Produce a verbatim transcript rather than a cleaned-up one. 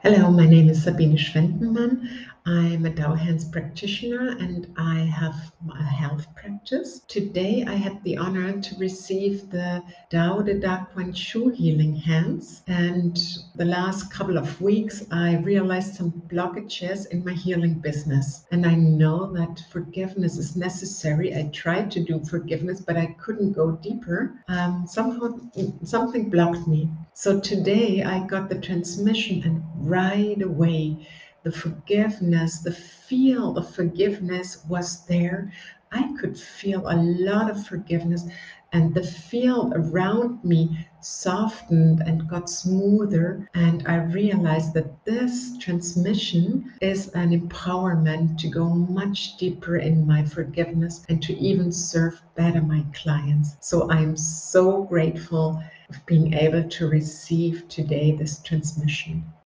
Hello, my name is Sabine Schwendenmann. I'm a Tao Hands practitioner and I have a health practice. Today I had the honor to receive the Tao De Da Quan Shu Healing Hands, and the last couple of weeks I realized some blockages in my healing business, and I know that forgiveness is necessary. I tried to do forgiveness but I couldn't go deeper. Um, somehow something blocked me. So today I got the transmission, and right away the forgiveness, the feel of forgiveness was there. I could feel a lot of forgiveness, and the field around me softened and got smoother. And I realized that this transmission is an empowerment to go much deeper in my forgiveness and to even serve better my clients. So I'm so grateful of being able to receive today this transmission.